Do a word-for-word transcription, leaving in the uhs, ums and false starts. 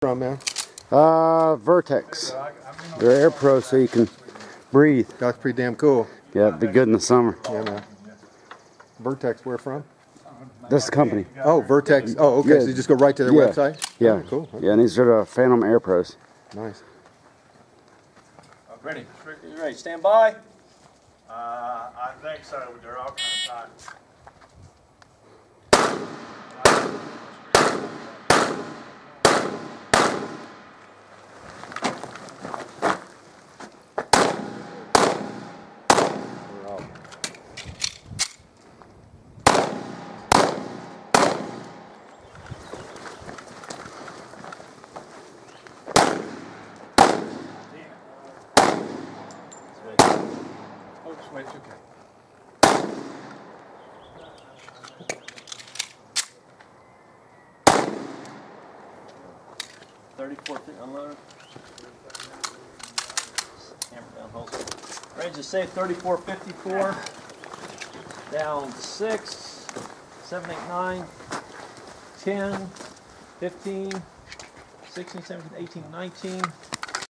From man? Uh, Vertex. They're Air Pro, so you can breathe. That's pretty damn cool. Yeah, it'd be good in the summer. Yeah, man. Vertex, where from? This company. Oh, Vertex. Oh, okay. Yeah. So you just go right to their Yeah. website? Yeah. Oh, cool. Okay. Yeah, and these are the Phantom Air Pros. Nice. Ready? You ready? Stand by. Uh, I think so. They're all kind of tight. Oh, switch, okay. thirty-four feet unload. Camera down, holster. Range is safe, thirty-four fifty-four. Down six, seven, eight, nine, ten, fifteen, sixteen, seventeen, eighteen, nineteen.